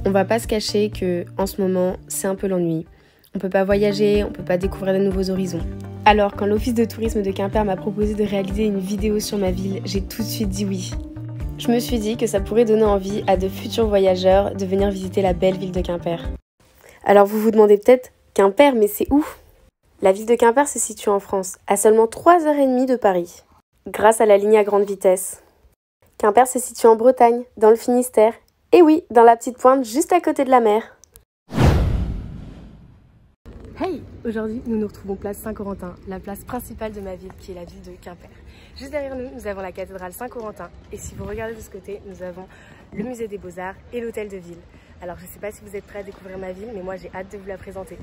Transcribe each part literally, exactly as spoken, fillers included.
On va pas se cacher que en ce moment, c'est un peu l'ennui. On peut pas voyager, on peut pas découvrir de nouveaux horizons. Alors, quand l'Office de tourisme de Quimper m'a proposé de réaliser une vidéo sur ma ville, j'ai tout de suite dit oui. Je me suis dit que ça pourrait donner envie à de futurs voyageurs de venir visiter la belle ville de Quimper. Alors vous vous demandez peut-être, Quimper, mais c'est où? La ville de Quimper se situe en France, à seulement trois heures trente de Paris, grâce à la ligne à grande vitesse. Quimper se situe en Bretagne, dans le Finistère, et oui, dans la petite pointe juste à côté de la mer. Hey! Aujourd'hui, nous nous retrouvons place Saint-Corentin, la place principale de ma ville, qui est la ville de Quimper. Juste derrière nous, nous avons la cathédrale Saint-Corentin, et si vous regardez de ce côté, nous avons le musée des Beaux-Arts et l'hôtel de ville. Alors je ne sais pas si vous êtes prêts à découvrir ma ville, mais moi j'ai hâte de vous la présenter.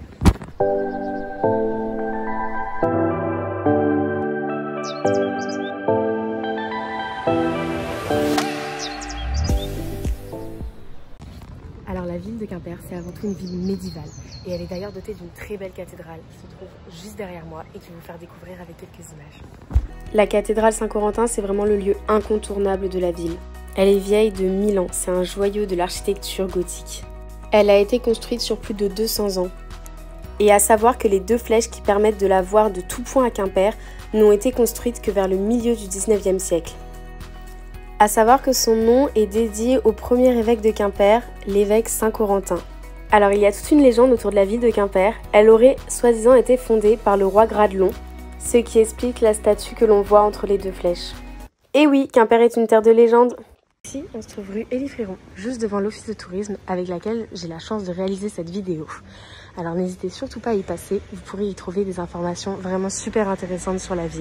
Alors la ville de Quimper, c'est avant tout une ville médiévale et elle est d'ailleurs dotée d'une très belle cathédrale qui se trouve juste derrière moi et qui va vous faire découvrir avec quelques images. La cathédrale Saint-Corentin, c'est vraiment le lieu incontournable de la ville. Elle est vieille de mille ans, c'est un joyau de l'architecture gothique. Elle a été construite sur plus de deux cents ans. Et à savoir que les deux flèches qui permettent de la voir de tout point à Quimper n'ont été construites que vers le milieu du dix-neuvième siècle. À savoir que son nom est dédié au premier évêque de Quimper, l'évêque Saint-Corentin. Alors il y a toute une légende autour de la ville de Quimper. Elle aurait soi-disant été fondée par le roi Gradelon, ce qui explique la statue que l'on voit entre les deux flèches. Et oui, Quimper est une terre de légende. Ici, on se trouve rue Élie Fréron, juste devant l'office de tourisme avec laquelle j'ai la chance de réaliser cette vidéo. Alors n'hésitez surtout pas à y passer, vous pourrez y trouver des informations vraiment super intéressantes sur la ville.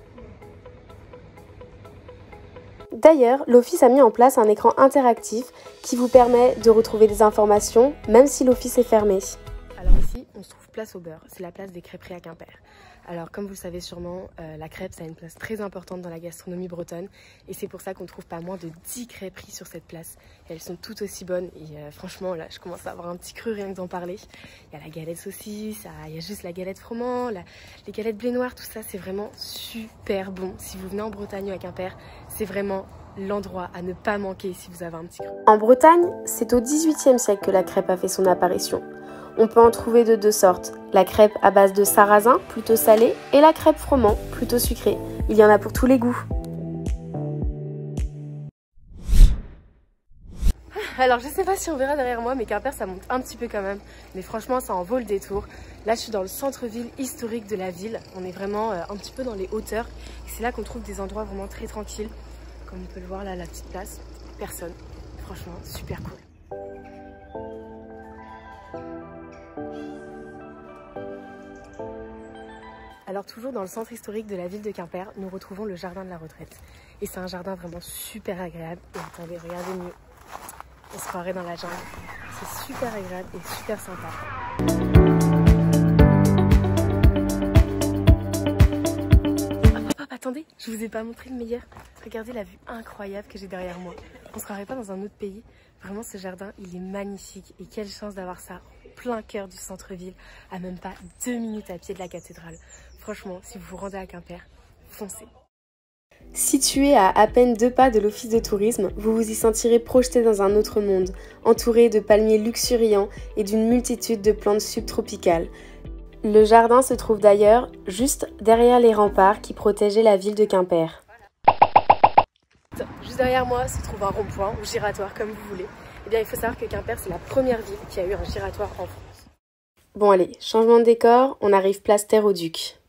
D'ailleurs, l'office a mis en place un écran interactif qui vous permet de retrouver des informations même si l'office est fermé. Alors ici, on se trouve place au beurre, c'est la place des crêperies à Quimper. Alors comme vous le savez sûrement, euh, la crêpe ça a une place très importante dans la gastronomie bretonne et c'est pour ça qu'on trouve pas moins de dix crêperies sur cette place. Et elles sont toutes aussi bonnes et euh, franchement là je commence à avoir un petit creux rien que d'en parler. Il y a la galette saucisse, il y a juste la galette froment, la, les galettes blé noir, tout ça c'est vraiment super bon. Si vous venez en Bretagne ou à Quimper, c'est vraiment l'endroit à ne pas manquer si vous avez un petit creux. En Bretagne, c'est au dix-huitième siècle que la crêpe a fait son apparition. On peut en trouver de deux sortes, la crêpe à base de sarrasin, plutôt salée, et la crêpe froment, plutôt sucrée. Il y en a pour tous les goûts. Alors je sais pas si on verra derrière moi, mais Quimper ça monte un petit peu quand même. Mais franchement ça en vaut le détour. Là je suis dans le centre-ville historique de la ville. On est vraiment euh, un petit peu dans les hauteurs. C'est là qu'on trouve des endroits vraiment très tranquilles. Comme on peut le voir là, la petite place, personne. Franchement super cool. Alors toujours dans le centre historique de la ville de Quimper, nous retrouvons le jardin de la retraite. Et c'est un jardin vraiment super agréable. Et attendez, regardez mieux. On se croirait dans la jungle. C'est super agréable et super sympa. Hop, hop, hop, attendez, je vous ai pas montré le meilleur. Regardez la vue incroyable que j'ai derrière moi. On se croirait pas dans un autre pays. Vraiment ce jardin, il est magnifique. Et quelle chance d'avoir ça en plein cœur du centre-ville, à même pas deux minutes à pied de la cathédrale. Franchement, si vous vous rendez à Quimper, foncez. Situé à à peine deux pas de l'office de tourisme, vous vous y sentirez projeté dans un autre monde, entouré de palmiers luxuriants et d'une multitude de plantes subtropicales. Le jardin se trouve d'ailleurs juste derrière les remparts qui protégeaient la ville de Quimper. Juste derrière moi se trouve un rond-point ou giratoire comme vous voulez. Eh bien, il faut savoir que Quimper, c'est la première ville qui a eu un giratoire en France. Bon allez, changement de décor, on arrive place Terre-au-Duc.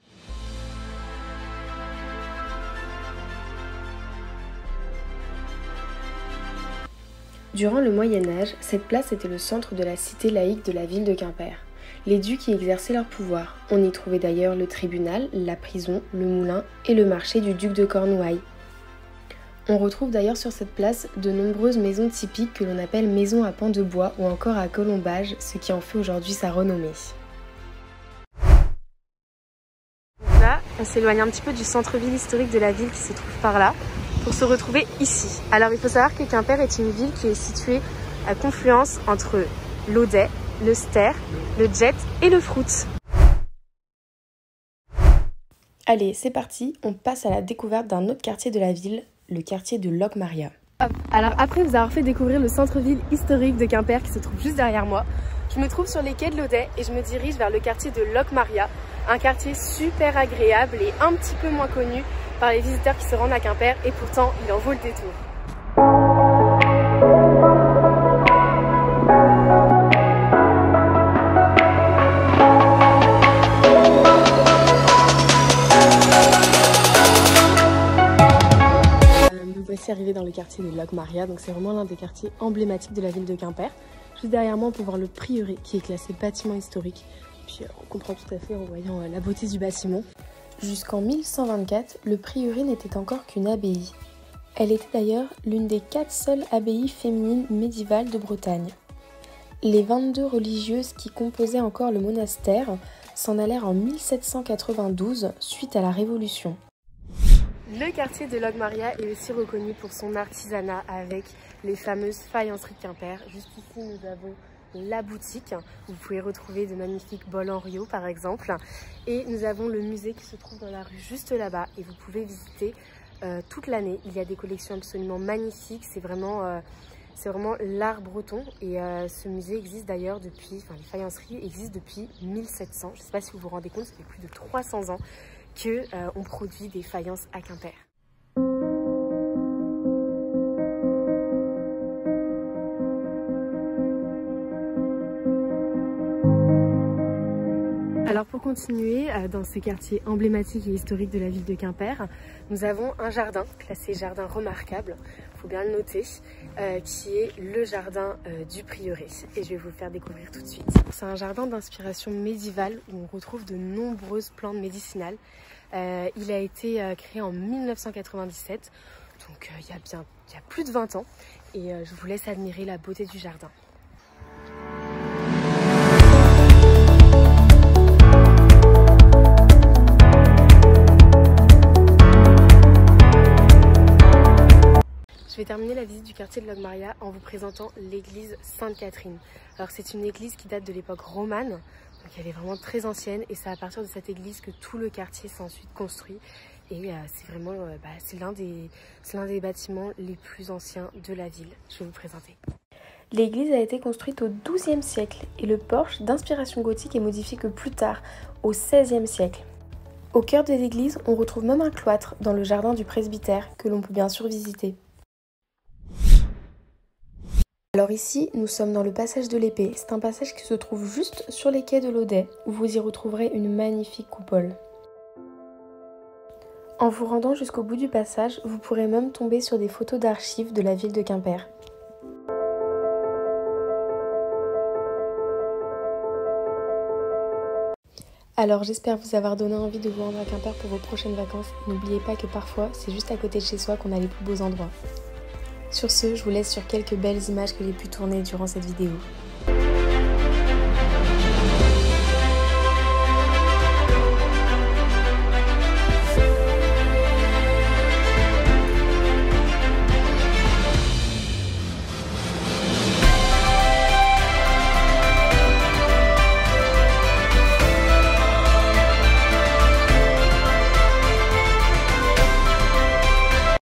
Durant le Moyen-Âge, cette place était le centre de la cité laïque de la ville de Quimper. Les ducs y exerçaient leur pouvoir. On y trouvait d'ailleurs le tribunal, la prison, le moulin et le marché du duc de Cornouailles. On retrouve d'ailleurs sur cette place de nombreuses maisons typiques que l'on appelle maisons à pans de bois ou encore à colombage, ce qui en fait aujourd'hui sa renommée. Là, on s'éloigne un petit peu du centre-ville historique de la ville qui se trouve par là, pour se retrouver ici. Alors il faut savoir que Quimper est une ville qui est située à confluence entre l'Audet, le Ster, le Jet et le Frout. Allez, c'est parti, on passe à la découverte d'un autre quartier de la ville, le quartier de Locmaria. Hop. Alors après vous avoir fait découvrir le centre-ville historique de Quimper qui se trouve juste derrière moi, je me trouve sur les quais de l'Audet et je me dirige vers le quartier de Locmaria, un quartier super agréable et un petit peu moins connu par les visiteurs qui se rendent à Quimper et pourtant il en vaut le détour. Voici arrivé dans le quartier de Locmaria, donc c'est vraiment l'un des quartiers emblématiques de la ville de Quimper. Juste derrière moi, on peut voir le prieuré qui est classé bâtiment historique. Puis on comprend tout à fait en voyant la beauté du bâtiment. Jusqu'en mille cent vingt-quatre, le prieuré n'était encore qu'une abbaye. Elle était d'ailleurs l'une des quatre seules abbayes féminines médiévales de Bretagne. Les vingt-deux religieuses qui composaient encore le monastère s'en allèrent en mille sept cent quatre-vingt-douze suite à la Révolution. Le quartier de Locmaria est aussi reconnu pour son artisanat avec les fameuses faïenceries de Quimper. Juste ici, nous avons la boutique où vous pouvez retrouver de magnifiques bols en Rio par exemple. Et nous avons le musée qui se trouve dans la rue juste là-bas et vous pouvez visiter euh, toute l'année. Il y a des collections absolument magnifiques, c'est vraiment, euh, c'est vraiment l'art breton. Et euh, ce musée existe d'ailleurs depuis, enfin les faïenceries existent depuis mille sept cents. Je ne sais pas si vous vous rendez compte, ça fait plus de trois cents ans qu'on euh, produit des faïences à Quimper. Alors pour continuer, euh, dans ce quartier emblématique et historique de la ville de Quimper, nous avons un jardin classé jardin remarquable, il faut bien le noter, euh, qui est le jardin euh, du prieuré. Et je vais vous le faire découvrir tout de suite. C'est un jardin d'inspiration médiévale où on retrouve de nombreuses plantes médicinales. Euh, il a été euh, créé en mille neuf cent quatre-vingt-dix-sept, donc euh, il y a bien il y a plus de vingt ans. Et euh, je vous laisse admirer la beauté du jardin. Je vais terminer la visite du quartier de Locmaria en vous présentant l'église Sainte-Catherine. Alors c'est une église qui date de l'époque romane, donc elle est vraiment très ancienne et c'est à partir de cette église que tout le quartier s'est ensuite construit. Et euh, c'est vraiment euh, bah, c'est l'un des, c'est l'un des bâtiments les plus anciens de la ville. Je vais vous présenter. L'église a été construite au douzième siècle et le porche d'inspiration gothique est modifié que plus tard, au seizième siècle. Au cœur de l'église, on retrouve même un cloître dans le jardin du presbytère que l'on peut bien sûr visiter. Alors ici, nous sommes dans le passage de l'Épée. C'est un passage qui se trouve juste sur les quais de l'Audet, où vous y retrouverez une magnifique coupole. En vous rendant jusqu'au bout du passage, vous pourrez même tomber sur des photos d'archives de la ville de Quimper. Alors j'espère vous avoir donné envie de vous rendre à Quimper pour vos prochaines vacances. N'oubliez pas que parfois, c'est juste à côté de chez soi qu'on a les plus beaux endroits. Sur ce, je vous laisse sur quelques belles images que j'ai pu tourner durant cette vidéo.